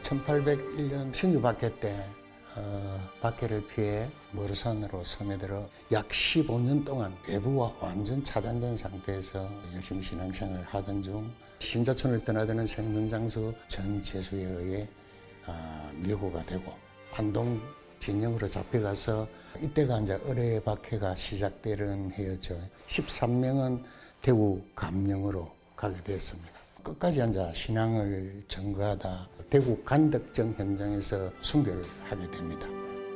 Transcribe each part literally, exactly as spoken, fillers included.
천팔백일 년 신유 박해 때 어, 박해를 피해 머루산으로 섬에 들어 약 십오 년 동안 외부와 완전 차단된 상태에서 열심히 신앙생활을 하던 중 신자촌을 떠나드는 생선장수 전재수에 의해 어, 밀고가 되고 안동 진영으로 잡혀가서 이때가 이제 의뢰 박해가 시작되는 해였죠. 십삼 명은 대구 감령으로 가게 됐습니다. 끝까지 앉아 신앙을 전거하다 대구 간덕정 현장에서 순교를 하게 됩니다.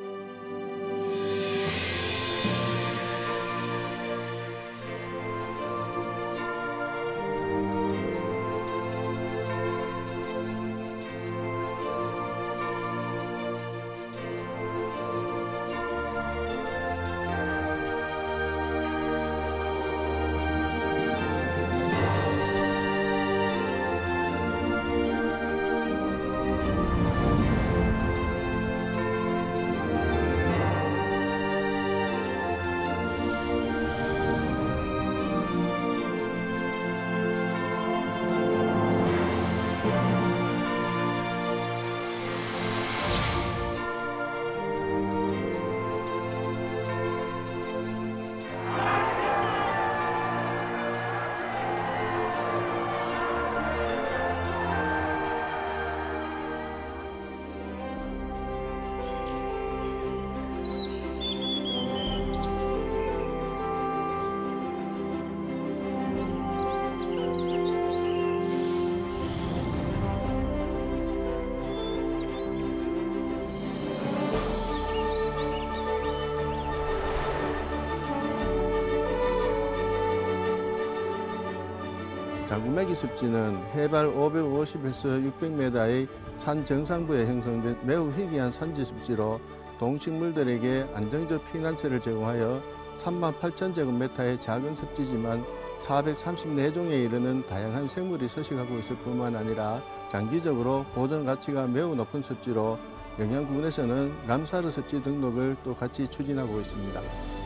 장구매기 습지는 해발 오백오십에서 육백 미터의 산 정상부에 형성된 매우 희귀한 산지 습지로 동식물들에게 안정적 피난처를 제공하여 삼만 팔천 제곱미터의 작은 습지지만 사백삼십사 종에 이르는 다양한 생물이 서식하고 있을 뿐만 아니라 장기적으로 보존 가치가 매우 높은 습지로 영양군에서는 람사르 습지 등록을 또 같이 추진하고 있습니다.